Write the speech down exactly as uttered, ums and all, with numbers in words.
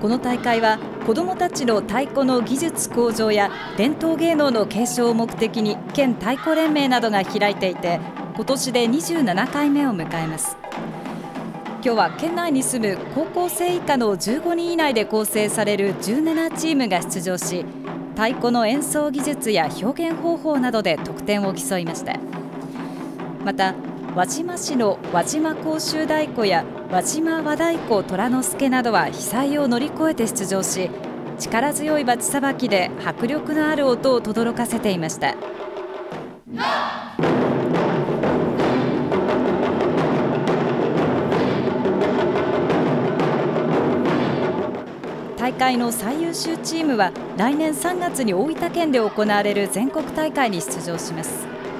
この大会は子どもたちの太鼓の技術向上や伝統芸能の継承を目的に県太鼓連盟などが開いていて、今年でにじゅうななかいめを迎えます。今日は県内に住む高校生以下のじゅうごにん以内で構成されるじゅうななチームが出場し、太鼓の演奏技術や表現方法などで得点を競いました。また輪島市の輪島甲州太鼓や輪島和太鼓虎之助などは被災を乗り越えて出場し、力強いバチさばきで迫力のある音を轟かせていました。大会の最優秀チームは来年さんがつに大分県で行われる全国大会に出場します。